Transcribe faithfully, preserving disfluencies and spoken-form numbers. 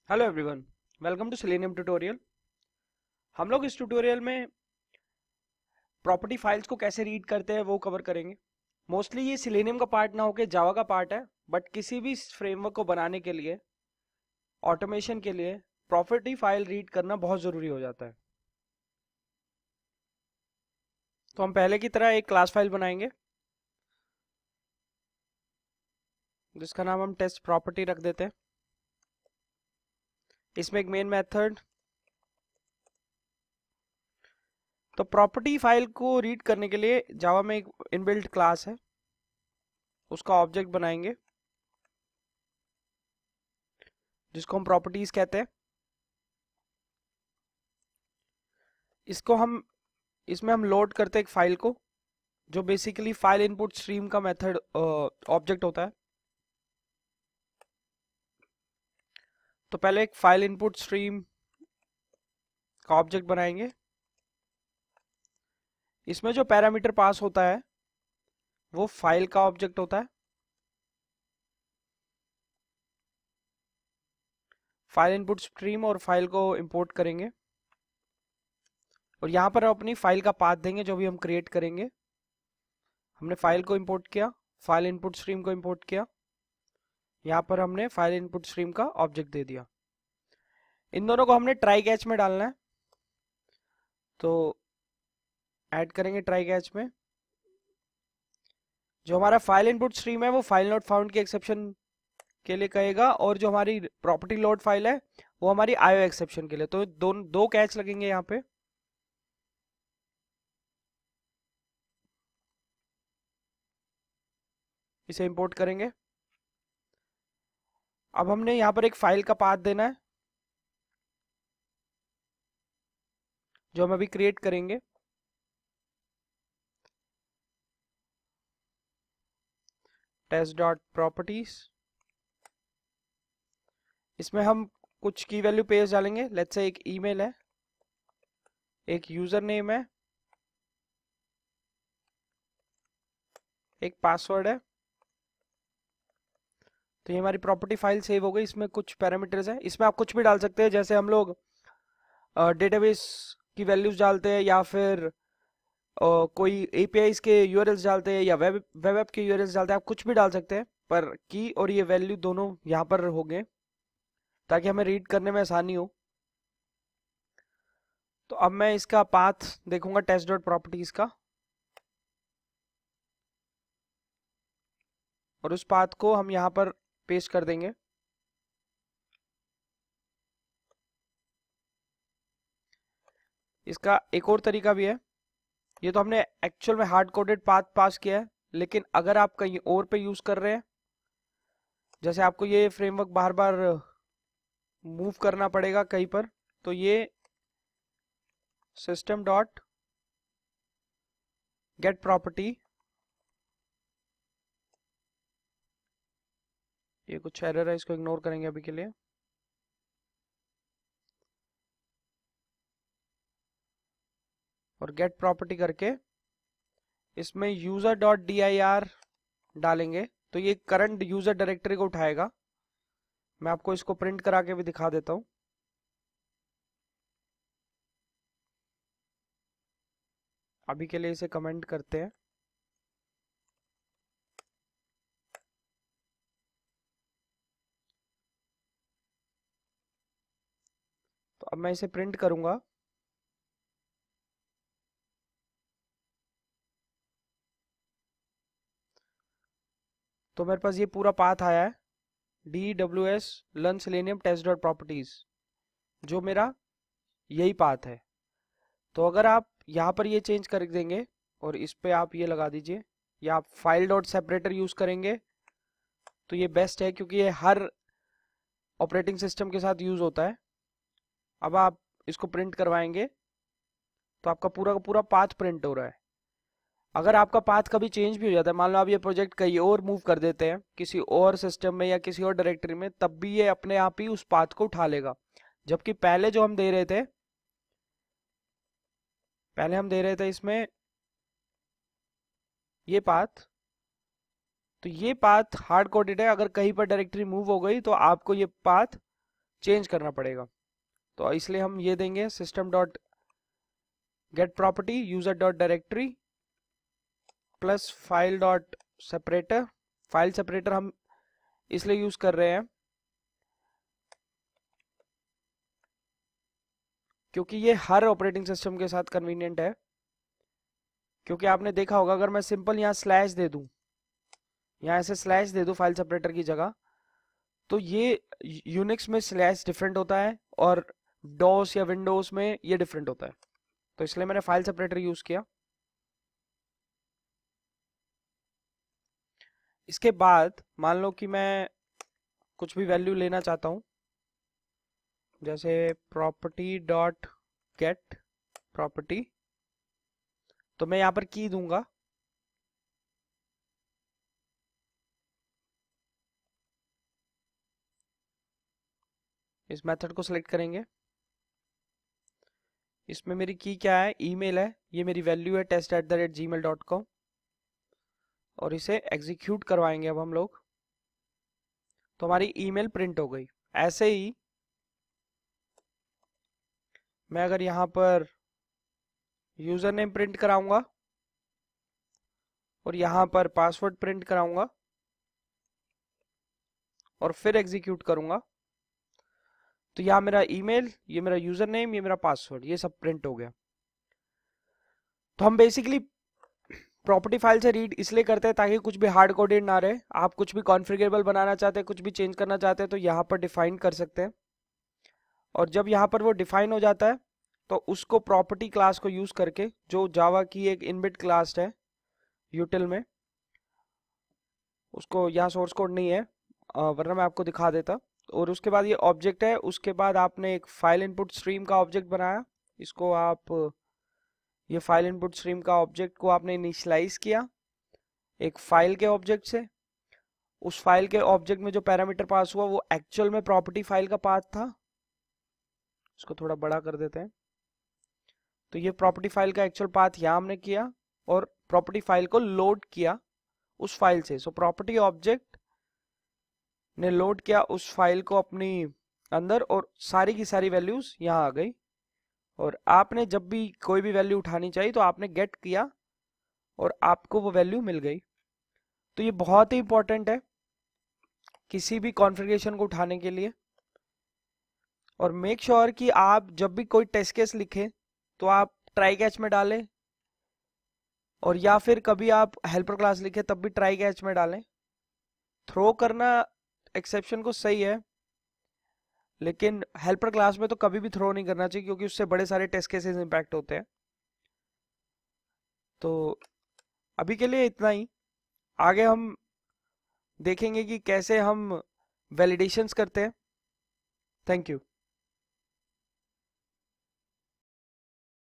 Hello everyone, welcome to selenium tutorial. हम लोग इस ट्यूटोरियल में प्रॉपर्टी फाइल्स को कैसे रीड करते हैं वो कवर करेंगे। मोस्टली ये सेलेनियम का पार्ट ना होके जावा का पार्ट है, बट किसी भी फ्रेमवर्क को बनाने के लिए, ऑटोमेशन के लिए प्रॉपर्टी फाइल रीड करना बहुत ज़रूरी हो जाता है। तो हम पहले की तरह एक क्लास फाइल बनाएंगे जिसका नाम हम टेस्ट प्रॉपर्टी रख देते हैं। इसमें एक मेन मेथड, तो प्रॉपर्टी फाइल को रीड करने के लिए जावा में एक इनबिल्ट क्लास है, उसका ऑब्जेक्ट बनाएंगे जिसको हम प्रॉपर्टीज कहते हैं। इसको हम इसमें हम लोड करते हैं एक फाइल को, जो बेसिकली फाइल इनपुट स्ट्रीम का मेथड ऑब्जेक्ट होता है। तो पहले एक फाइल इनपुट स्ट्रीम का ऑब्जेक्ट बनाएंगे। इसमें जो पैरामीटर पास होता है वो फाइल का ऑब्जेक्ट होता है। फाइल इनपुट स्ट्रीम और फाइल को इंपोर्ट करेंगे और यहाँ पर अपनी फाइल का पाथ देंगे जो भी हम क्रिएट करेंगे। हमने फाइल को इंपोर्ट किया, फाइल इनपुट स्ट्रीम को इंपोर्ट किया, यहाँ पर हमने फाइल इनपुट स्ट्रीम का ऑब्जेक्ट दे दिया। इन दोनों को हमने ट्राई कैच में डालना है, तो ऐड करेंगे ट्राई कैच में। जो हमारा फाइल इनपुट स्ट्रीम है वो फाइल नॉट फाउंड के एक्सेप्शन के लिए कहेगा, और जो हमारी प्रॉपर्टी लोड फाइल है वो हमारी आईओ एक्सेप्शन के लिए। तो दो दो कैच लगेंगे यहाँ पे। इसे इंपोर्ट करेंगे। अब हमने यहाँ पर एक फाइल का पाथ देना है जो हम अभी क्रिएट करेंगे। टेस्ट डॉट प्रॉपर्टीज, इसमें हम कुछ की वैल्यू पेज डालेंगे। लेट्स से एक ईमेल है, एक यूजर नेम है, एक पासवर्ड है। तो ये हमारी प्रॉपर्टी फाइल सेव हो गई। इसमें कुछ पैरामीटर्स है, इसमें आप कुछ भी डाल सकते हैं, जैसे हम लोग डेटाबेस की वैल्यूज डालते हैं, या फिर uh, कोई एपीआईज के यूआरएल्स डालते हैं, या वेब वेब ऐप के यूआरएल्स डालते हैं। आप कुछ भी डाल सकते हैं, पर की और ये वैल्यू दोनों यहाँ पर हो गए ताकि हमें रीड करने में आसानी हो। तो अब मैं इसका पाथ देखूंगा टेस्ट डॉट प्रॉपर्टीज का, और उस पाथ को हम यहाँ पर पेस्ट कर देंगे। इसका एक और तरीका भी है। ये तो हमने एक्चुअल में हार्ड कोडेड पाथ पास किया है, लेकिन अगर आप कहीं और पे यूज कर रहे हैं, जैसे आपको ये फ्रेमवर्क बार बार मूव करना पड़ेगा कहीं पर, तो ये सिस्टम डॉट गेट प्रॉपर्टी, ये कुछ एरर है, इसको इग्नोर करेंगे अभी के लिए। और गेट प्रॉपर्टी करके इसमें user dot D I R डालेंगे, तो ये करंट यूजर डायरेक्टरी को उठाएगा। मैं आपको इसको प्रिंट करा के भी दिखा देता हूँ। अभी के लिए इसे कमेंट करते हैं। तो अब मैं इसे प्रिंट करूंगा। तो मेरे पास ये पूरा पाथ आया है, D W S learn Selenium test dot properties, जो मेरा यही पाथ है। तो अगर आप यहाँ पर ये चेंज कर देंगे और इस पे आप ये लगा दीजिए, या आप फाइल डॉट सेपरेटर यूज करेंगे तो ये बेस्ट है, क्योंकि ये हर ऑपरेटिंग सिस्टम के साथ यूज होता है। अब आप इसको प्रिंट करवाएंगे तो आपका पूरा का पूरा पाथ प्रिंट हो रहा है। अगर आपका पाथ कभी चेंज भी हो जाता है, मान लो आप ये प्रोजेक्ट कहीं और मूव कर देते हैं किसी और सिस्टम में या किसी और डायरेक्टरी में, तब भी ये अपने आप ही उस पाथ को उठा लेगा। जबकि पहले जो हम दे रहे थे, पहले हम दे रहे थे इसमें ये पाथ, तो ये पाथ हार्ड कोडेड है। अगर कहीं पर डायरेक्टरी मूव हो गई तो आपको ये पाथ चेंज करना पड़ेगा। तो इसलिए हम ये देंगे system dot get property user dot directory plus file dot separator. File separator हम इसलिए यूज कर रहे हैं क्योंकि ये हर ऑपरेटिंग सिस्टम के साथ कन्वीनियंट है। क्योंकि आपने देखा होगा अगर मैं सिंपल यहाँ स्लैश दे दूं, यहाँ ऐसे स्लैश दे दूं फाइल सेपरेटर की जगह, तो ये यूनिक्स में स्लैश डिफरेंट होता है और डॉस या विंडोज में ये डिफरेंट होता है। तो इसलिए मैंने फाइल सेपरेटर यूज किया। इसके बाद मान लो कि मैं कुछ भी वैल्यू लेना चाहता हूं, जैसे प्रॉपर्टी डॉट गेट प्रॉपर्टी, तो मैं यहां पर की दूंगा। इस मेथड को सिलेक्ट करेंगे। इसमें मेरी की क्या है, ईमेल है, ये मेरी वैल्यू है test at the rate Gmail dot com, और इसे एग्जीक्यूट करवाएंगे अब हम लोग। तो हमारी ईमेल प्रिंट हो गई। ऐसे ही मैं अगर यहां पर यूजर नेम प्रिंट कराऊंगा और यहां पर पासवर्ड प्रिंट कराऊंगा और फिर एग्जीक्यूट करूंगा, तो यहाँ मेरा ईमेल, ये मेरा यूजर नेम, ये मेरा पासवर्ड, ये सब प्रिंट हो गया। तो हम बेसिकली प्रॉपर्टी फाइल से रीड इसलिए करते हैं ताकि कुछ भी हार्ड कोडेड ना रहे। आप कुछ भी कॉन्फ़िगरेबल बनाना चाहते हैं, कुछ भी चेंज करना चाहते हैं, तो यहाँ पर डिफाइन कर सकते हैं। और जब यहाँ पर वो डिफाइन हो जाता है तो उसको प्रॉपर्टी क्लास को यूज करके, जो जावा की एक इनबिल्ट क्लास है यूटिल में, उसको यहाँ सोर्स कोड नहीं है वरना मैं आपको दिखा देता। और उसके बाद ये ऑब्जेक्ट है, उसके बाद आपने एक फाइल इनपुट स्ट्रीम का ऑब्जेक्ट बनाया। इसको आप, ये फाइल इनपुट स्ट्रीम का ऑब्जेक्ट को आपने इनिशियलाइज किया एक फाइल के ऑब्जेक्ट से। उस फाइल के ऑब्जेक्ट में जो पैरामीटर पास हुआ वो एक्चुअल में प्रॉपर्टी फाइल का पाथ था। इसको थोड़ा बड़ा कर देते हैं। तो ये प्रॉपर्टी फाइल का एक्चुअल पाथ यहाँ हमने किया और प्रॉपर्टी फाइल को लोड किया उस फाइल से। सो प्रॉपर्टी ऑब्जेक्ट ने लोड किया उस फाइल को अपनी अंदर और सारी की सारी वैल्यूज यहाँ आ गई। और आपने जब भी कोई भी वैल्यू उठानी चाहिए तो आपने गेट किया और आपको वो वैल्यू मिल गई। तो ये बहुत ही इंपॉर्टेंट है किसी भी कॉन्फ़िगरेशन को उठाने के लिए। और मेक श्योर sure कि आप जब भी कोई टेस्ट केस लिखें तो आप ट्राई कैच में डालें, और या फिर कभी आप हेल्पर क्लास लिखें तब भी ट्राई कैच में डालें। थ्रो करना एक्सेप्शन को सही है, लेकिन हेल्पर क्लास में तो कभी भी थ्रो नहीं करना चाहिए क्योंकि उससे बड़े सारे टेस्ट केसेस इंपैक्ट होते हैं। तो अभी के लिए इतना ही। आगे हम देखेंगे कि कैसे हम वैलिडेशंस करते हैं। Thank you.